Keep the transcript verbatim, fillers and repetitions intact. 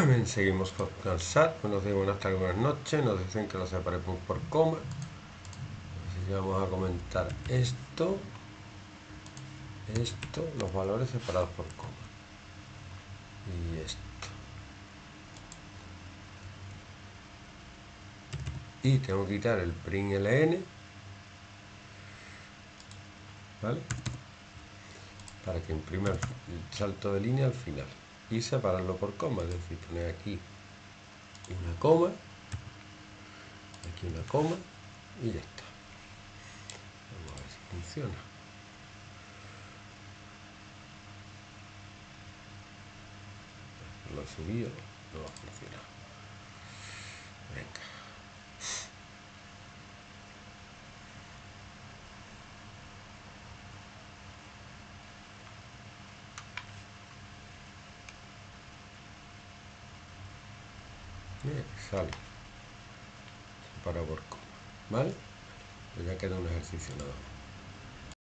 Seguimos con cansar. Buenos días, buenas tardes, buenas noches. Nos dicen que lo separemos por coma. Así que vamos a comentar esto. Esto, los valores separados por coma. Y esto. Y tengo que quitar el print ln. ¿Vale? Para que imprima el salto de línea al final. Y separarlo por coma. Es decir, poner aquí una coma. Aquí una coma. Y ya está. Vamos a ver si funciona. Lo he subido, no va a funcionar. Venga. Bien, sale. Separado por coma. ¿Vale? Pues ya queda un ejercicio nada más.